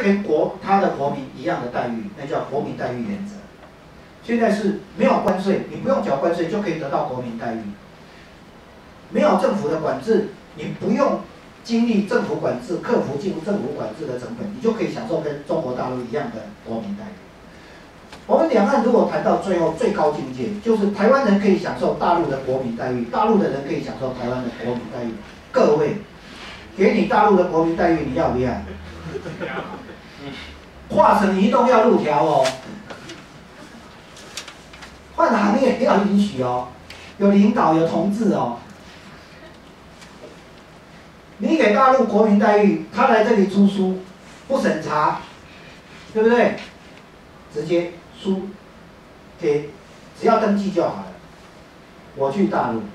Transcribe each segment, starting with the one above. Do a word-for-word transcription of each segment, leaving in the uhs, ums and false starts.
跟国他的国民一样的待遇，那叫国民待遇原则。现在是没有关税，你不用缴关税就可以得到国民待遇。没有政府的管制，你不用经历政府管制，克服进入政府管制的成本，你就可以享受跟中国大陆一样的国民待遇。我们两岸如果谈到最后最高境界，就是台湾人可以享受大陆的国民待遇，大陆的人可以享受台湾的国民待遇。各位，给你大陆的国民待遇，你要不要？跨省移动要路条哦，换行业要允许哦，有领导有同志哦。你给大陆国民待遇，他来这里出书，不审查，对不对？直接书给，只要登记就好了。我去大陆，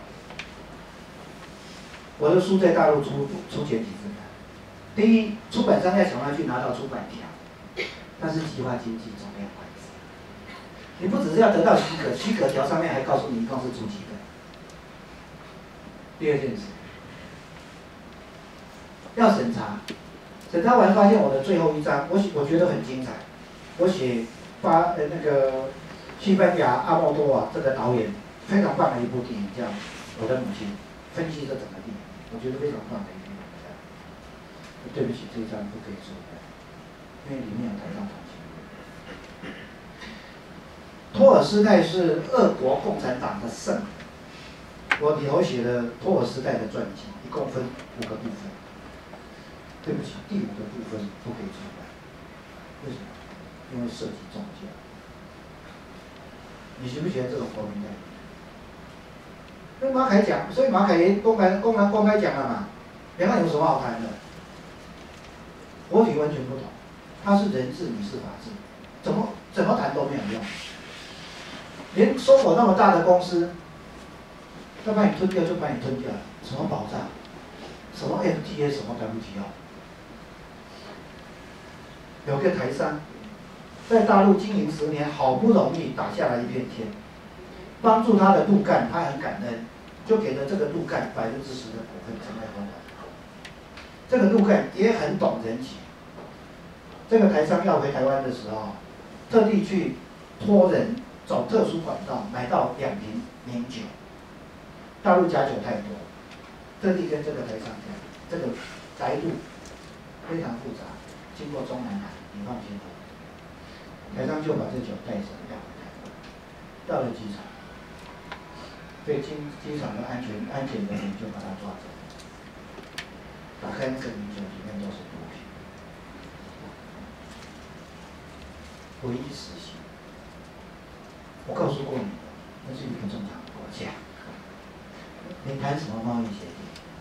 我的书在大陆出出前几次的。第一，出版商要想办法去拿到出版条，但是计划经济总没有关系。你不只是要得到许可，许可条上面还告诉你一共是出几本。第二件事。要审查，审查完发现我的最后一章，我我觉得很精彩。我写巴呃那个西班牙阿莫多瓦这个导演非常棒的一部电影叫《我的母亲》，分析这整个电影，我觉得非常棒的一部电影。对不起，这一章不可以说的，因为里面有台上同情。托尔斯泰是俄国共产党的圣人，我里头写了托尔斯泰的传记，一共分五个部分。对不起，第五个部分不可以出版，为什么？因为涉及宗教。你喜不喜欢这种国民待遇？跟马凯讲，所以马凯也公开、公然、公开讲了嘛，两岸有什么好谈的？国体完全不同，它是人治，你是法治，怎么怎么谈都没有用。连收我那么大的公司，要把你吞掉就把你吞掉，什么保障？什么 F T A， 什么 W T O？有个台商在大陆经营十年，好不容易打下来一片天，帮助他的陆干，他很感恩，就给了这个陆干百分之十的股份成为合伙。这个陆干也很懂人情，这个台商要回台湾的时候，特地去托人走特殊管道买到两瓶名酒，大陆假酒太多，特地跟这个台商讲，这个宅路非常复杂。经过中南海，你放心喝。台商就把这酒带走要回台湾，到了机场，对机机场的安全安检人员就把他抓走，打开那个米酒里面都是毒品，唯一实行。我告诉过你，那是一个不正常的国家，你谈什么贸易协定？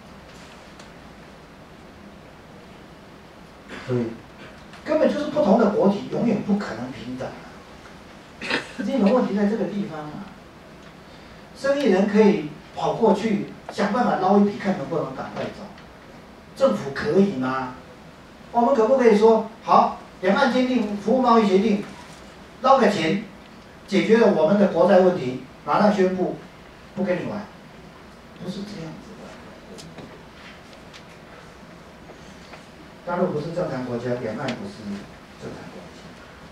所以根本就是不同的国体，永远不可能平等啊！基本问题在这个地方啊。生意人可以跑过去想办法捞一笔，看能不能赶快走。政府可以吗？我们可不可以说好，两岸签订服务贸易协定，捞个钱，解决了我们的国债问题，马上宣布不跟你玩？不是这样子。大陆不是正常国家，两岸不是正常国家。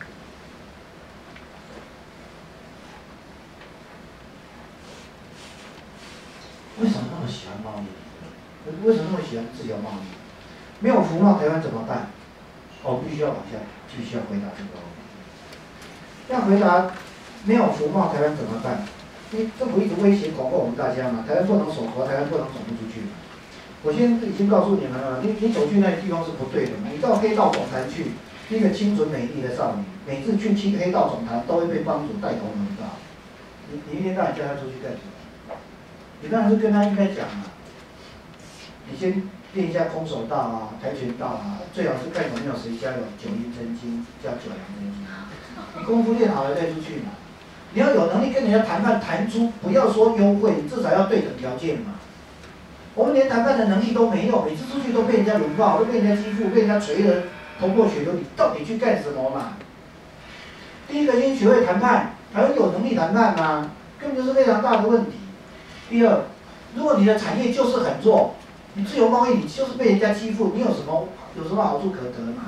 为什么那么喜欢贸易？为什么那么喜欢自由贸易？没有服贸，台湾怎么办？我必须要往下继续要回答这个问题。要回答没有服贸，台湾怎么办？因为政府一直威胁恐吓我们大家嘛，台湾不能守国，台湾不能走不出去。我先已经告诉你们了，你你走去那个地方是不对的嘛。你到黑道总坛去，一个清纯美丽的少女，每次去去黑道总坛都会被帮主带头蒙到。你你一天到晚叫她出去干什么？你当然是跟她应该讲嘛。你先练一下空手道啊、跆拳道啊，最好是看有没有谁家有九阴真经，叫九阳真经。你功夫练好了再出去嘛。你要有能力跟人家谈判，谈出不要说优惠，至少要对等条件嘛。我们连谈判的能力都没有，每次出去都被人家轮爆，都被人家欺负，被人家捶得头破血流。你到底去干什么嘛？第一个先学会谈判，台湾有能力谈判吗？根本就是非常大的问题。第二，如果你的产业就是很弱，你自由贸易你就是被人家欺负，你有什么有什么好处可得嘛？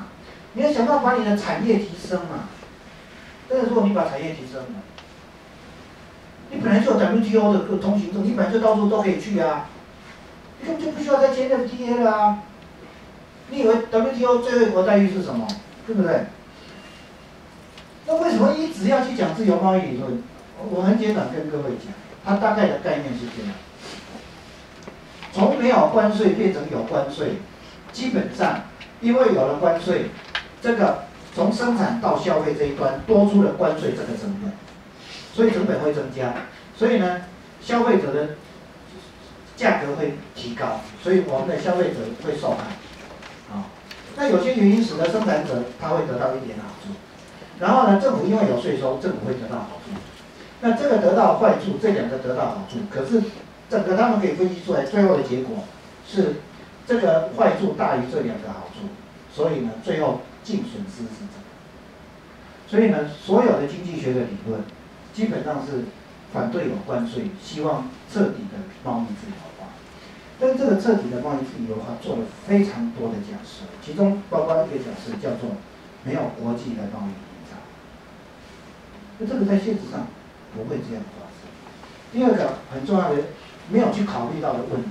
你要想办法把你的产业提升嘛。但是如果你把产业提升了，你本来就有 W T O 的个通行证，你本来就到处都可以去啊，你根本就不需要再签 F T A 了啊。你以为 W T O 最惠国待遇是什么？对不对？那为什么一直要去讲自由贸易理论？我很简短跟各位讲，它大概的概念是这样：从没有关税变成有关税，基本上因为有了关税，这个从生产到消费这一端多出了关税这个成本，所以成本会增加，所以呢，消费者的价格会提高，所以我们的消费者会受害。啊，那有些原因使得生产者他会得到一点好处，然后呢，政府因为有税收，政府会得到好处。那这个得到坏处，这两个得到好处，可是整个他们可以分析出来，最后的结果是这个坏处大于这两个好处，所以呢，最后净损失是这个。所以呢，所有的经济学的理论基本上是反对有关税，希望彻底的贸易自由化。但这个彻底的贸易自由化做了非常多的假设，其中包括一个假设叫做没有国际的贸易屏障。那这个在现实上不会这样发生。第二个很重要的没有去考虑到的问题，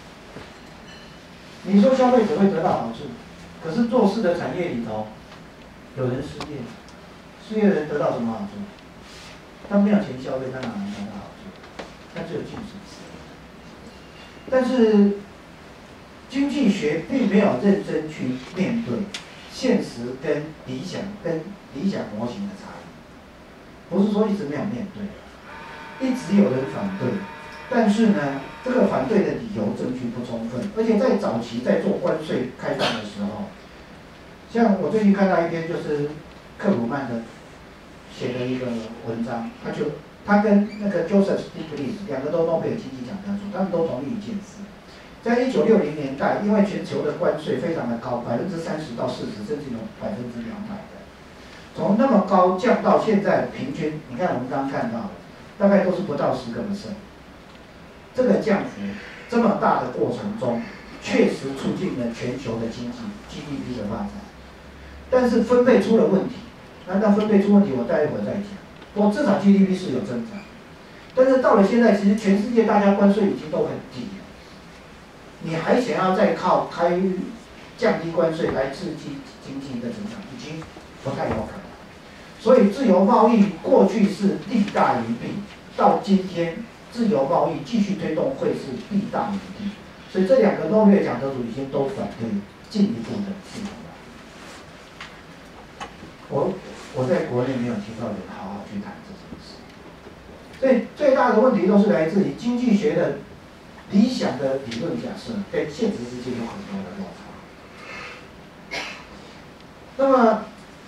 你说消费者会得到好处，可是做事的产业里头有人失业，失业的人得到什么好处？他没有钱消费，他哪能得到好处？他只有净损失。但是经济学并没有认真去面对现实跟理想跟理想模型的差异，不是说一直没有面对，一直有人反对，但是呢，这个反对的理由证据不充分，而且在早期在做关税开放的时候，像我最近看到一篇就是克鲁曼的写的一个文章，他就他跟那个 Joseph Stiglitz 两个都诺贝尔经济奖得主，他们都同意一件事，在一九六零年代，因为全球的关税非常的高，百分之三十到四十，甚至有百分之两百的，从那么高降到现在平均，你看我们刚刚看到的，大概都是不到十个 percent。这个降幅这么大的过程中，确实促进了全球的经济 G D P 的发展，但是分配出了问题。那那分配出问题，我待一会儿再讲。我至少 G D P 是有增长，但是到了现在，其实全世界大家关税已经都很低了，你还想要再靠开降低关税来刺激经济的增长，已经不太有可能。所以自由贸易过去是利大于弊，到今天自由贸易继续推动会是弊大于弊。所以这两个诺贝尔奖得主已经都反对进一步的自由贸易。我我在国内没有听到人好好去谈这件事，所以最大的问题都是来自于经济学的理想的理论假设跟现实世界有很多的落差。那么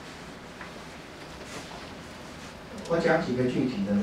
我讲几个具体的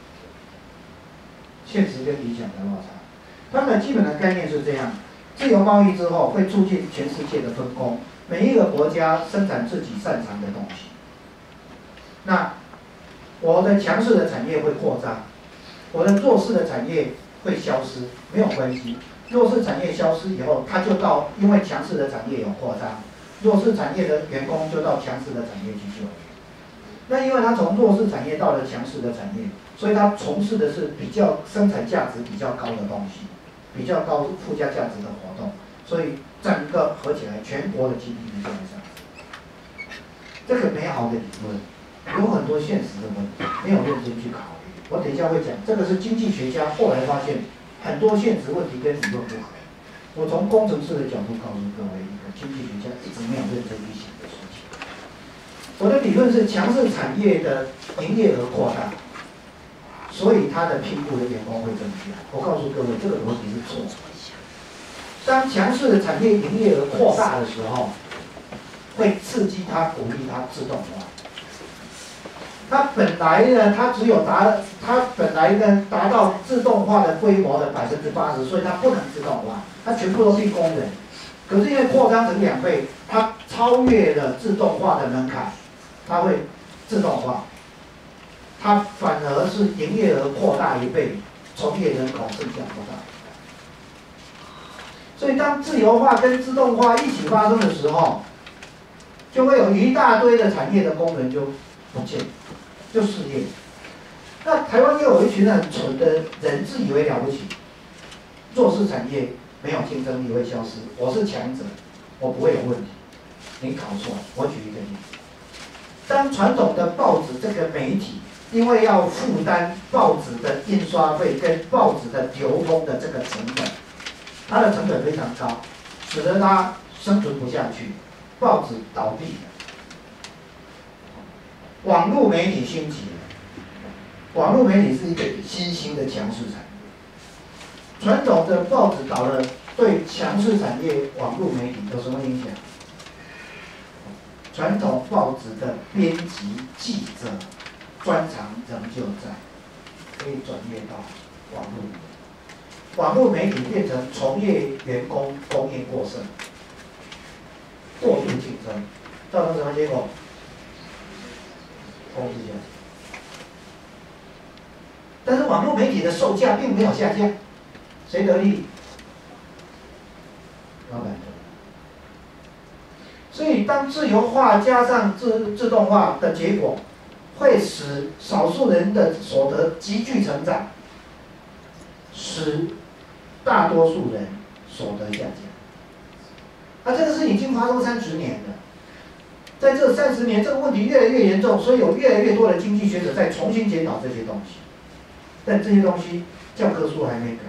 现实跟理想的落差。它的基本的概念是这样：自由贸易之后会促进全世界的分工，每一个国家生产自己擅长的东西。那我的强势的产业会扩张，我的弱势的产业会消失，没有关系。弱势产业消失以后，它就到因为强势的产业有扩张，弱势产业的员工就到强势的产业去就业。那因为它从弱势产业到了强势的产业，所以它从事的是比较生产价值比较高的东西，比较高附加价值的活动，所以整个合起来，全国的 G D P 就会上升。这个美好的理论有很多现实的问题，没有认真去考虑。我等一下会讲，这个是经济学家后来发现很多现实问题跟理论不合。我从工程师的角度告诉各位，一个经济学家一直没有认真去想的事情。我的理论是强势产业的营业额扩大，所以它的聘雇的员工会增加。我告诉各位，这个逻辑是错的。当强势的产业营业额扩大的时候，会刺激它、鼓励它自动化。它本来呢，它只有达，它本来呢达到自动化的规模的百分之八十，所以它不能自动化，它全部都是工人。可是因为扩张成两倍，它超越了自动化的门槛，它会自动化，它反而是营业额扩大一倍，从业人口剩下扩大。所以当自由化跟自动化一起发生的时候， 就会有一大堆的产业的工人就不见，就失业。那台湾又有一群很蠢的人，自以为了不起，弱势产业没有竞争力会消失，我是强者，我不会有问题。你搞错，我举一个例子，当传统的报纸这个媒体，因为要负担报纸的印刷费跟报纸的流通的这个成本，它的成本非常高，使得它生存不下去，报纸倒闭了。网络媒体兴起了，网络媒体是一个新兴的强势产业。传统的报纸倒了，对强势产业网络媒体有什么影响？传统报纸的编辑、记者专长仍旧在，可以转业到网络里面。网络媒体变成从业员工供应过剩，过度竞争，造成什么结果？工资下降。但是网络媒体的售价并没有下降，谁得利？老板得利。所以，当自由化加上自自动化的结果，会使少数人的所得急剧成长，使大多数人所得下降。那这个事已经发生三十年了，在这三十年，这个问题越来越严重，所以有越来越多的经济学者在重新检讨这些东西，但这些东西教科书还没改。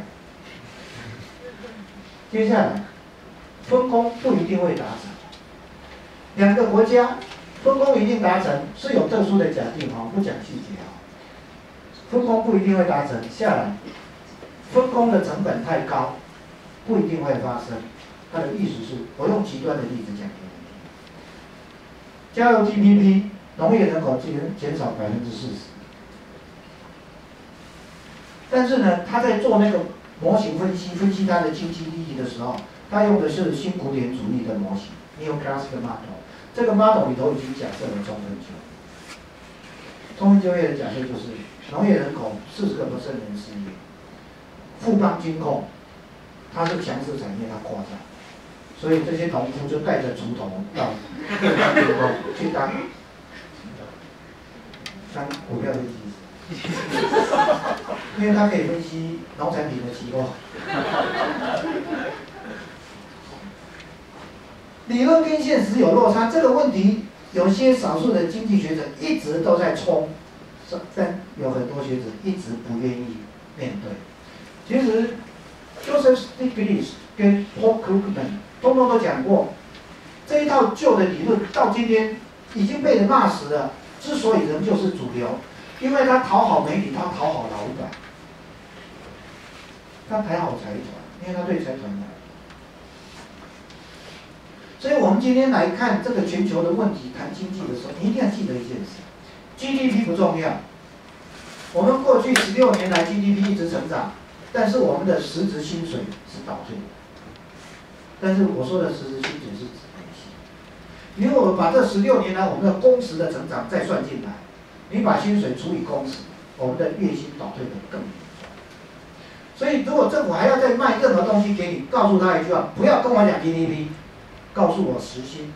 接下来，分工不一定会达成。两个国家分工一定达成，是有特殊的假定哈，不讲细节哈。分工不一定会达成，下来，分工的成本太高，不一定会发生。它的意思是，我用极端的例子讲给你听。加入 G D P， 农业人口减减少百分之四十，但是呢，他在做那个模型分析，分析它的经济利益的时候，他用的是新古典主义的模型 （Neoclassical model）。这个 model 里头已经假设了充分就业。充分就业的假设就是农业人口四十个 percent 人失业，富邦金控它是强势产业，它扩张，所以这些农夫就带着锄头到富邦金控去当当股票分析师，因为他可以分析农产品的期货。理论跟现实有落差，这个问题有些少数的经济学者一直都在冲，但有很多学者一直不愿意面对。其实 Joseph Stiglitz 跟 Paul Krugman 通通都讲过，这一套旧的理论到今天已经被人骂死了。之所以仍旧是主流，因为他讨好媒体，他讨好老板，他讨好财团，因为他对财团好。所以我们今天来看这个全球的问题，谈经济的时候，你一定要记得一件事 ：G D P 不重要。我们过去十六年来 G D P 一直成长，但是我们的实质薪水是倒退的。但是我说的实质薪水是指年薪。如果我把这十六年来我们的工时的成长再算进来，你把薪水除以工时，我们的月薪倒退的更严重。所以如果政府还要再卖任何东西给你，告诉他一句话：不要跟我讲 G D P。告诉我时薪，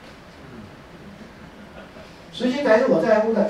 时薪才是我在乎的。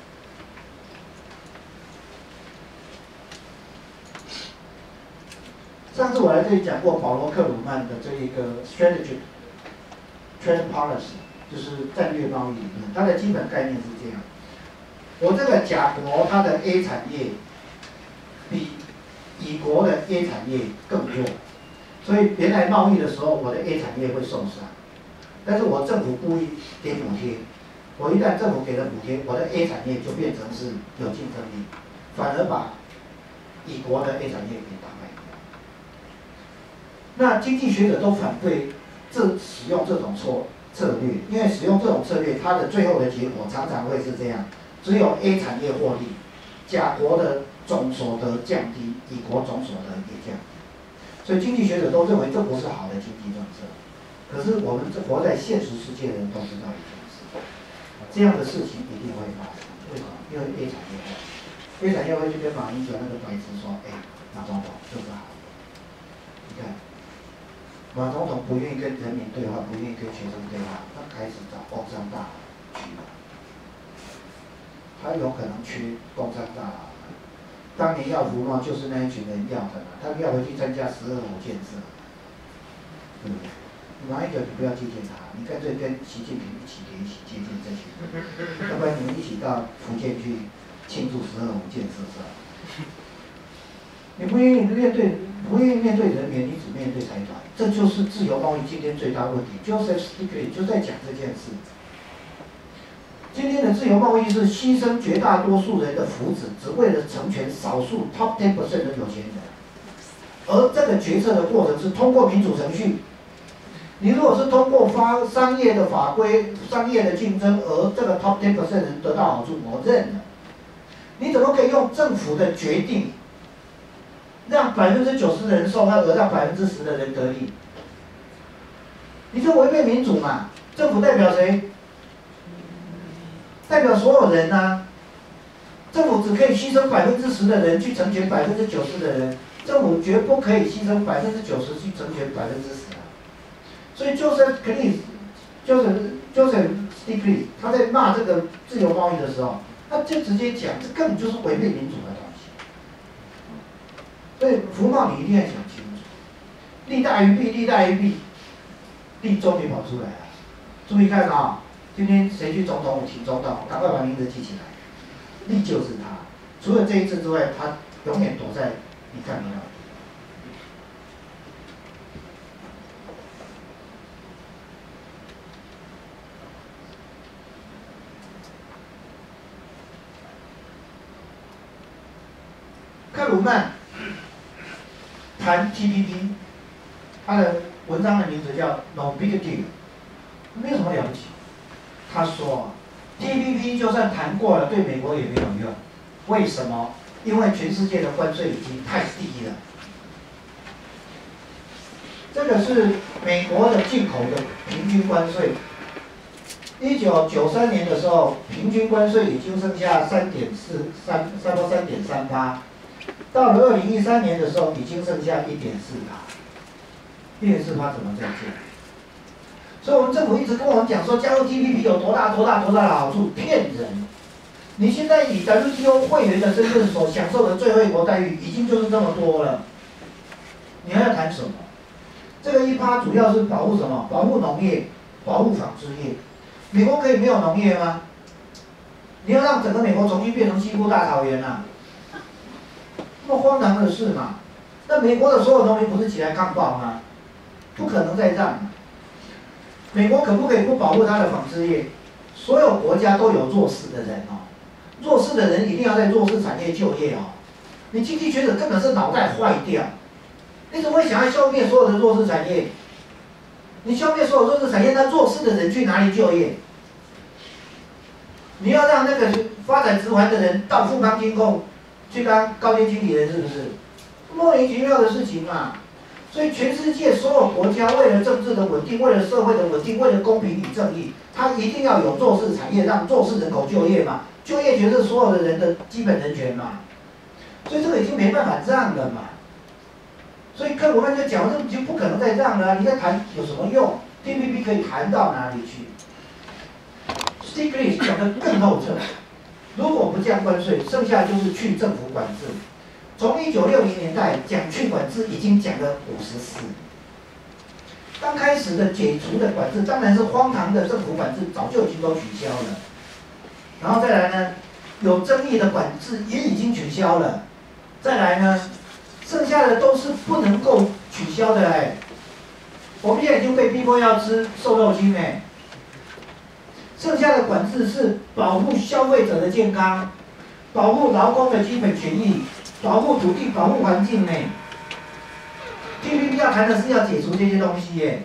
上次我来这里讲过保罗·克鲁曼的这一个 strategic trade policy， 就是战略贸易理论，它的基本概念是这样：我这个甲国它的 A 产业比乙国的 A 产业更弱。所以原来贸易的时候，我的 A 产业会受伤，但是我政府故意给补贴，我一旦政府给了补贴，我的 A 产业就变成是有竞争力，反而把乙国的 A 产业给打败掉。那经济学者都反对这使用这种错策略，因为使用这种策略，它的最后的结果常常会是这样：只有 A 产业获利，甲国的总所得降低，乙国总所得也降低。所以经济学者都认为这不是好的经济政策，可是我们这活在现实世界的人都知道一件事，这样的事情一定会发生。为什么？因为 A 产业会 ，A 产业会去跟马英九那个白痴说：“哎，马总统，这是好的。”你看，马总统不愿意跟人民对话，不愿意跟学生对话，那开始找工商大佬去了，他有可能缺工商大佬。当年要服贸就是那一群人要的嘛，他们要回去参加十二五建设，对不对？马英九你不要接近他，你干脆跟习近平一起联系接近这群人，要不然你们一起到福建去庆祝十二五建设是吧？你不愿意面对，不愿意面对人民，你只面对财团，这就是自由贸易今天最大问题。Joseph Stiglitz 就在讲这件事。今天的自由贸易是牺牲绝大多数人的福祉，只为了成全少数 top ten percent 的有钱人。而这个决策的过程是通过民主程序。你如果是通过发商业的法规、商业的竞争，而这个 top ten percent 人得到好处，我认了。你怎么可以用政府的决定，让百分之九十的人受害，而让百分之十的人得利？你这违背民主嘛？政府代表谁？代表所有人呐、啊。政府只可以牺牲百分之十的人去成全百分之九十的人，政府绝不可以牺牲百分之九十去成全百分之十啊。所以 Joseph Stiglitz， Joseph Joseph Stiglitz 他在骂这个自由贸易的时候，他就直接讲，这根本就是违背民主的东西。所以服贸你一定要讲清楚，利大于弊，利大于弊，利终于跑出来了。注意看啊、哦，今天谁去总统府提总统，赶快把名字记起来。利就是他，除了这一次之外，他永远躲在你看不到。克鲁曼谈 T P P， 他的文章的名字叫 No Big Deal， 没有什么了不起。他说 T P P 就算谈过了，对美国也没有用。为什么？因为全世界的关税已经太低了。这个是美国的进口的平均关税。一九九三年的时候，平均关税已经剩下三点四三，差不多三点三八。到了二零一三年的时候，已经剩下一点四趴，一点四趴怎么再见？所以我们政府一直跟我们讲说，加入 T P P 有多大多大多大的好处，骗人！你现在以 W T O 会员的身份所享受的最惠国待遇，已经就是这么多了，你还要谈什么？这个一趴主要是保护什么？保护农业，保护纺织业。美国可以没有农业吗？你要让整个美国重新变成西部大草原啊？这么荒唐的事嘛？那美国的所有农民不是起来抗暴吗？不可能再让。美国可不可以不保护它的纺织业？所有国家都有弱势的人哦，弱势的人一定要在弱势产业就业哦。你经济学者根本是脑袋坏掉，你怎么会想要消灭所有的弱势产业？你消灭所有弱势产业，那弱势的人去哪里就业？你要让那个发展直环的人到富邦金控去当高阶经理人，是不是？莫名其妙的事情嘛。所以全世界所有国家为了政治的稳定，为了社会的稳定，为了公平与正义，它一定要有弱势产业，让弱势人口就业嘛。就业权是所有的人的基本人权嘛。所以这个已经没办法让了嘛。所以克鲁曼就讲，这已经不可能再让了、啊，你在谈有什么用 ？T P P 可以谈到哪里去 ？Stiglitz 讲得更透彻，如果不降关税，剩下就是去政府管制。从一九六零年代讲去管制，已经讲了五十四。刚开始的解除的管制，当然是荒唐的政府管制，早就已经都取消了。然后再来呢，有争议的管制也已经取消了。再来呢，剩下的都是不能够取消的哎。我们现在已经被逼迫要吃瘦肉精哎。剩下的管制是保护消费者的健康，保护劳工的基本权益。保护土地、保护环境呢 ？T P P 要谈的是要解除这些东西耶。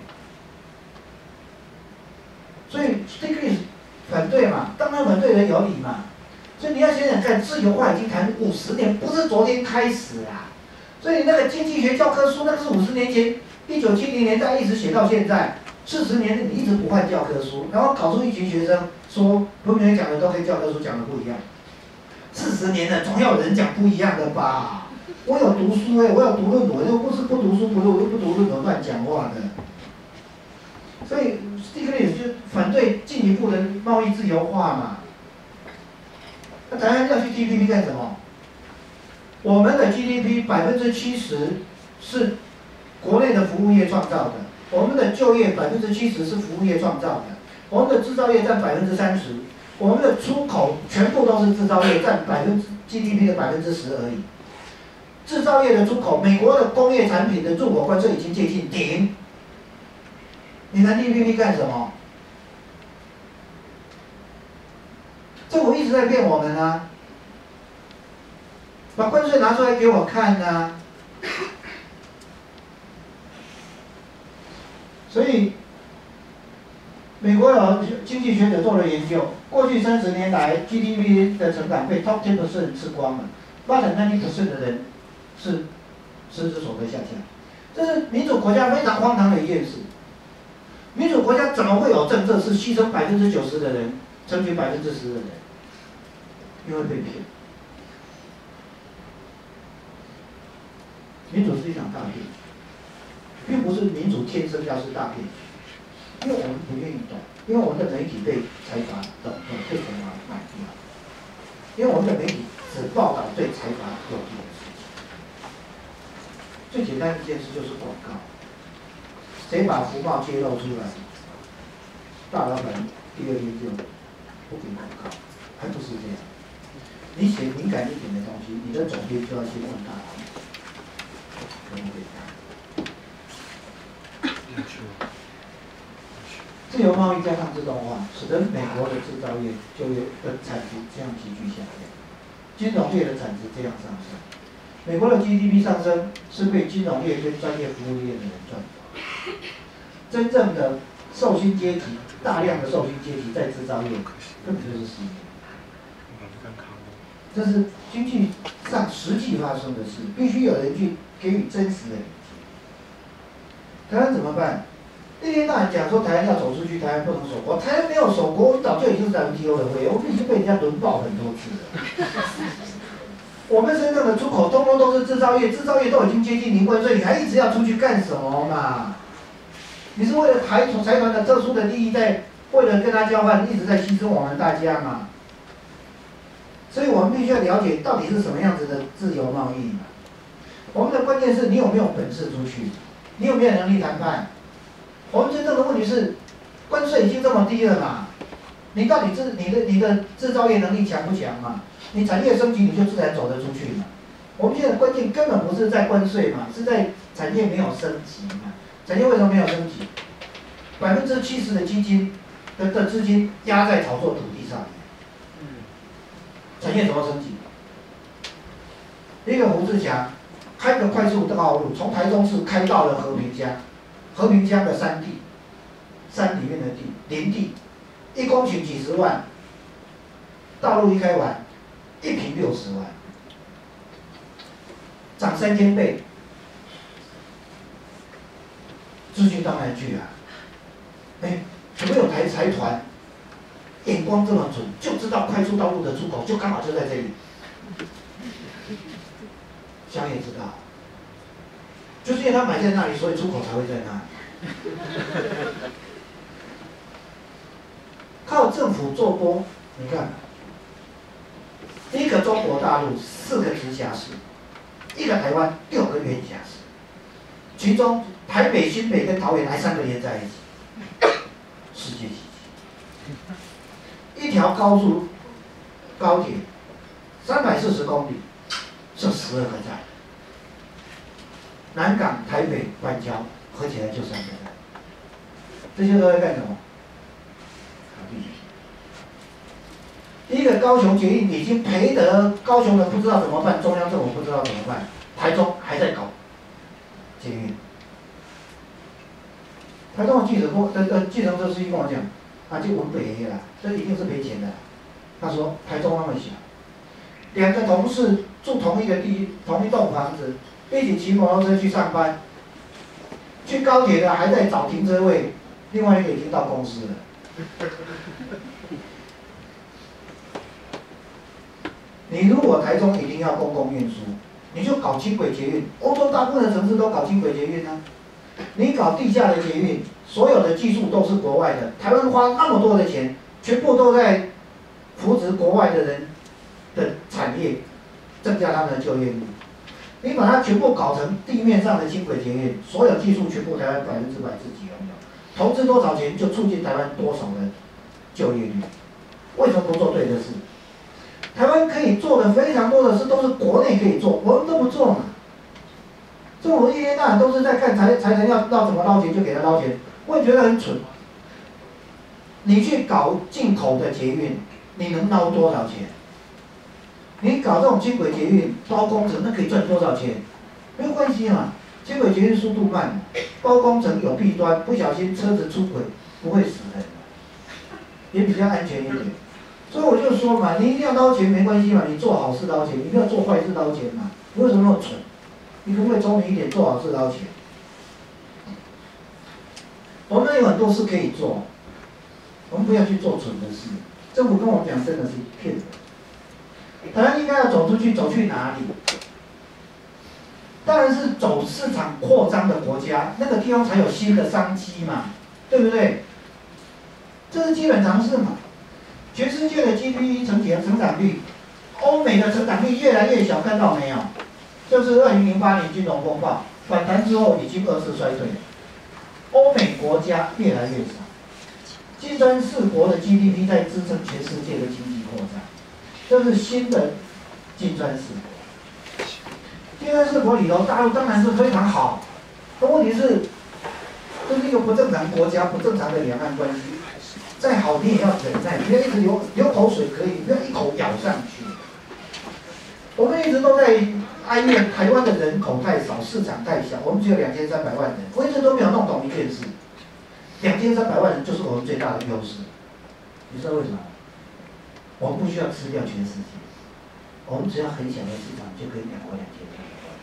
所以 Stiglitz 反对嘛，当然反对的有理嘛。所以你要想想看，自由化已经谈五十年，不是昨天开始啊。所以那个经济学教科书，那个是五十年前，一九七零年代一直写到现在，四十年你一直不换教科书，然后考出一群学生说，文明讲的都跟教科书讲的不一样。四十年了，总要有人讲不一样的吧？我有读书哎、欸，我有读论文，又不是不读书不读不读论文乱讲话的。所以 ，stickless 就反对进一步的贸易自由化嘛。那台湾要去 T P P 干什么？我们的 G D P 百分之七十是国内的服务业创造的，我们的就业百分之七十是服务业创造的，我们的制造业占百分之三十，我们的出口全部都是制造业，占百分之 G D P 的百分之十而已。制造业的出口，美国的工业产品的入口关税已经接近零，你谈 T P P 干什么？政府一直在骗我们啊！把关税拿出来给我看啊！所以，美国有经济学者做了研究，过去三十年来 G D P 的成长被 top ten percent 吃光了 ，bottom ninety percent 的人是实质所得下降。这是民主国家非常荒唐的一件事。民主国家怎么会有政策是牺牲百分之九十的人，争取百分之十的人？因为被骗。民主是一场大骗，并不是民主天生要是大骗，因为我们不愿意懂，因为我们的媒体被财阀懂懂被财阀买掉，因为我们的媒体只报道对财阀有利的事情。最简单的一件事就是广告，谁把福报揭露出来，大老板第二天就不给广告，还不是这样。你写敏感一点的东西，你的总编就要先问大老板。可不可以干？自由贸易加上自动化，使得美国的制造业就业的产值这样急剧下降，金融业的产值这样上升。美国的 G D P 上升是被金融业跟专业服务业的人赚走，真正的受薪阶级，大量的受薪阶级在制造业根本就是失业。这是经济上实际发生的事，必须有人去给予真实的理解。台湾怎么办？一天到晚讲说台湾要走出去，台湾不能守国，台湾没有守国，我们早就已经是 W T O 的会员，我们已经被人家轮爆很多次了。我们真正的出口通通都是制造业，制造业都已经接近零关税，你还一直要出去干什么嘛？你是为了财财团的特殊的利益在，为了跟他交换，一直在牺牲我们大家嘛？所以我们必须要了解到底是什么样子的自由贸易嘛。我们的关键是你有没有本事出去，你有没有能力谈判。我们真正的问题是，关税已经这么低了嘛，你到底制你的你的制造业能力强不强嘛？你产业升级你就自然走得出去嘛。我们现在关键根本不是在关税嘛，是在产业没有升级嘛。产业为什么没有升级？百分之七十的基金的的资金压在炒作土地上面。产业怎么升级？一个胡志强开个快速道路，从台中市开到了和平江，和平江的山地，山里面的地，林地，一公顷几十万，道路一开完，一坪六十万，涨三千倍，资金当然去啊。哎，有没有台财团？眼光这么准，就知道快速道路的出口就刚好就在这里。想也知道，就是因为他买在那里，所以出口才会在那里。靠政府做多，你看，一个中国大陆四个直辖市，一个台湾六个县辖市，其中台北、新北跟桃园还三个连在一起，世界奇迹。一条高速高铁，三百四十公里，就十二个站。南港、台北、板桥合起来就三个站。这些都在干什么？卡地。第一个高雄捷运已经赔得高雄人不知道怎么办，中央政府不知道怎么办，台中还在搞捷运。台中的记者跟我，呃呃，计程车司机跟我讲。啊，就文北啦，这一定是赔钱的。他说台中那么小，两个同事住同一个地同一栋房子，一起骑摩托车去上班，去高铁的还在找停车位，另外一个已经到公司了。你如果台中一定要公共运输，你就搞轻轨捷运，欧洲大部分的城市都搞轻轨捷运啊。 你搞地下的捷运，所有的技术都是国外的，台湾花那么多的钱，全部都在扶植国外的人的产业，增加他们的就业率。你把它全部搞成地面上的轻轨捷运，所有技术全部台湾百分之百自己拥有，投资多少钱就促进台湾多少的就业率。为什么不做对的事？台湾可以做的非常多的事都是国内可以做，我们都不做嘛。政府一天到晚都是在看财财神要要怎么捞钱就给他捞钱，我也觉得很蠢。你去搞进口的捷运，你能捞多少钱？你搞这种轻轨捷运包工程，那可以赚多少钱？没有关系嘛，轻轨捷运速度慢，包工程有弊端，不小心车子出轨不会死人，也比较安全一点。所以我就说嘛，你一定要捞钱没关系嘛，你做好事捞钱，你不要做坏事捞钱嘛。你为什么那么蠢？你可不可以聪明一点，做好事捞钱？我们有很多事可以做，我们不要去做蠢的事。政府跟我们讲，真的是骗人。台湾应该要走出去，走去哪里？当然是走市场扩张的国家，那个地方才有新的商机嘛，对不对？这是基本常识嘛。全世界的 G D P 成长成长率，欧美的成长率越来越小，看到没有？就是二零零八年金融风暴反弹之后，已经二次衰退了。欧美国家越来越少，金砖四国的 G D P 在支撑全世界的经济扩张，这是新的金砖四国。金砖四国里头，大陆当然是非常好，但问题是，这是一个不正常国家，不正常的两岸关系。再好你也要忍耐，不要一直流流口水可以，不要一口咬上去。我们一直都在哀怨台湾的人口太少，市场太小，我们只有两千三百万人，我一直都没有弄懂一件事，两千三百万人就是我们最大的优势。你知道为什么？我们不需要吃掉全世界，我们只要很小的市场就可以养活两千三百万。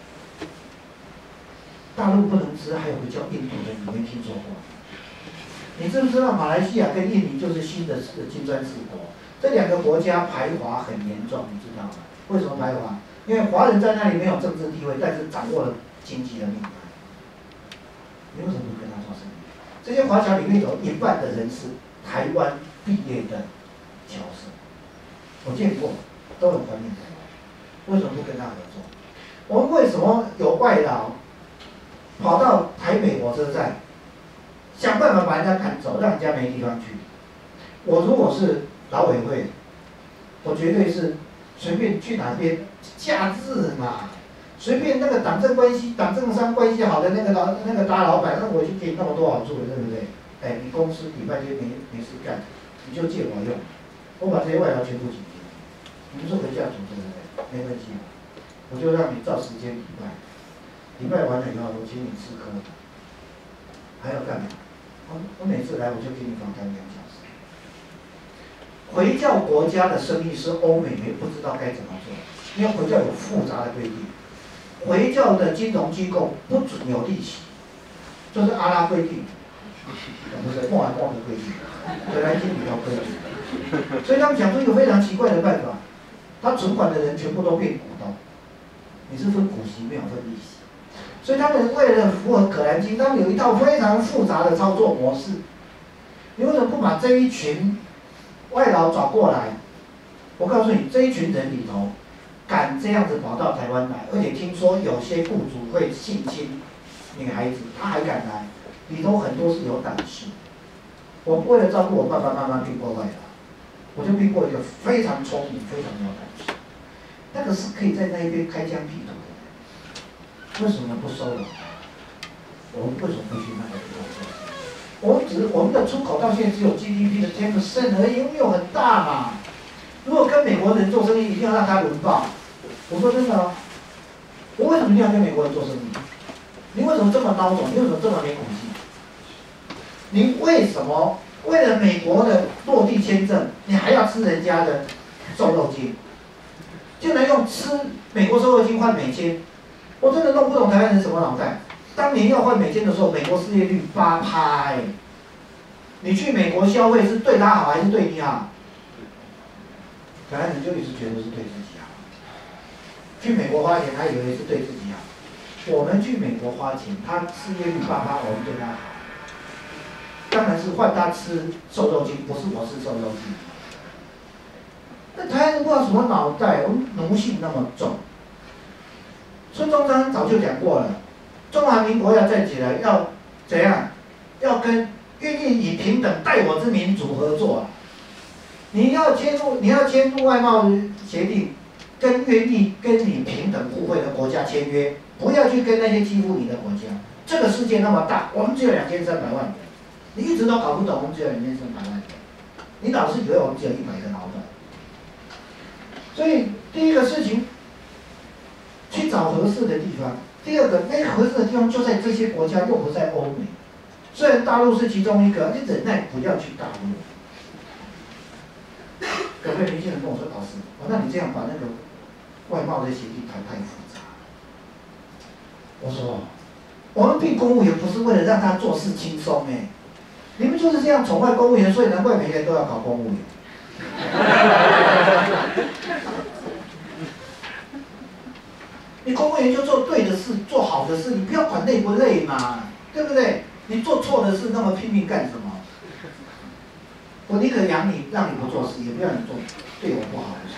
大陆不能吃，还有个叫印度的，你没听说过？你知不知道马来西亚跟印尼就是新的金砖四国？这两个国家排华很严重，你知道吗？为什么排华？因为华人在那里没有政治地位，但是掌握了经济的命脉。你为什么不跟他做生意？这些华侨里面有一半的人是台湾毕业的侨生，我见过，都很怀念台湾。为什么不跟他合作？我们为什么有外劳跑到台北火车站？想办法把人家赶走，让人家没地方去。我如果是劳委会，我绝对是随便去哪边假日嘛，随便那个党政关系、党政商关系好的那个老那个大老板，那我就给你那么多好处了，对不对？哎，你公司礼拜天没没事干，你就借我用，我把这些外劳全部请进，你们是回家组对不对？没关系，我就让你照时间礼拜，礼拜完了以后，我请你吃喝，还要干嘛？我我每次来我就给你访谈两小时。回教国家的生意是欧美没不知道该怎么做，因为回教有复杂的规定。回教的金融机构不准有利息，这是阿拉规定，不是莫罕默德规定，本来经里头规定。所以他们想出一个非常奇怪的办法，他存款的人全部都变股东，你是分股息没有分利息。所以他们为了符合可兰经，他们有一套非常复杂的操作模式。你为什么不把这一群外劳找过来？我告诉你，这一群人里头，敢这样子跑到台湾来，而且听说有些雇主会性侵女孩子，他还敢来，里头很多是有胆识。我为了照顾我爸爸妈妈聘过外劳，我就聘过一个非常聪明、非常有胆识，那个是可以在那一边开疆辟土的。为什么不收了？我们为什么不去那个地方做？我们只我们的出口到现在只有 G D P 的 百分之十 而已，没有很大嘛。如果跟美国人做生意，一定要让他轮报。我说真的啊，我为什么一定要跟美国人做生意？你为什么这么孬种？你为什么这么没骨气？你为什么为了美国的落地签证，你还要吃人家的瘦肉精？竟然用吃美国瘦肉精换美签？我真的弄不懂台湾人什么脑袋。当年要换美金的时候，美国失业率八趴哎，你去美国消费是对他好还是对你好？台湾人就一直觉得是对自己好，去美国花钱还以为是对自己好， 我们去美国花钱，他失业率八趴，我们对他好，当然是换他吃瘦肉精，不是我吃瘦肉精。那台湾人不知道什么脑袋，我们奴性那么重。孙中山早就讲过了，中华民国要站起来，要怎样？要跟愿意以平等待我之民主合作啊！你要签入，你要签入外贸协定，跟愿意跟你平等互惠的国家签约，不要去跟那些欺负你的国家。这个世界那么大，我们只有两千三百万人，你一直都搞不懂，我们只有两千三百万人，你老是以为我们只有一百个老板。所以第一个事情，去找合适的地方；第二个，那合适的地方就在这些国家，又不在欧美。虽然大陆是其中一个，你忍耐不要去大陆。有个年轻人跟我说：“老师，哦，那你这样把那个外贸的协议谈太复杂。”我说：“我们聘公务员不是为了让他做事轻松哎，你们就是这样宠坏公务员，所以难怪每个人都要考公务员。”你公务员就做对的事，做好的事，你不要管累不累嘛，对不对？你做错的事那么拼命干什么？我宁可养你，让你不做事，也不让你做对我不好的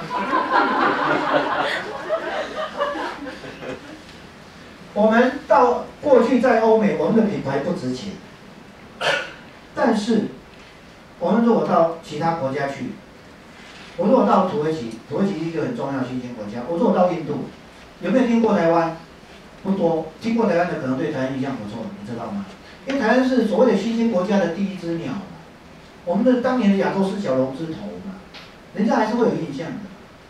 事。我们到过去在欧美，我们的品牌不值钱，但是我们如果到其他国家去，我如果到土耳其，土耳其是一个很重要的新兴国家，我如果到印度，有没有听过台湾？不多，听过台湾的可能对台湾印象不错，你知道吗？因为台湾是所谓的新兴国家的第一只鸟嘛，我们的当年的亚洲四小龙之头嘛，人家还是会有印象的。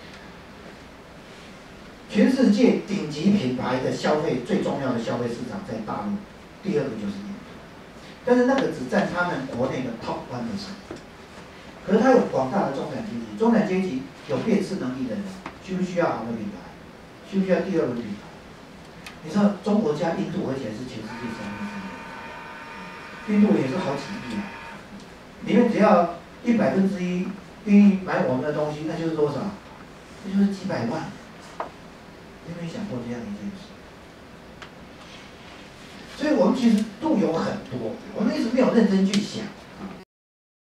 全世界顶级品牌的消费最重要的消费市场在大陆，第二个就是印度，但是那个只占他们国内的 top one percent。可是它有广大的中产阶级，中产阶级有辨识能力的人，需不需要好的品牌？需不需要第二轮品牌？你知道中国加印度，而且是全世界三分之一，印度也是好几亿啊，里面只要一百分之一愿意买我们的东西，那就是多少？那就是几百万。你有没有想过这样一件事？所以我们其实路有很多，我们一直没有认真去想。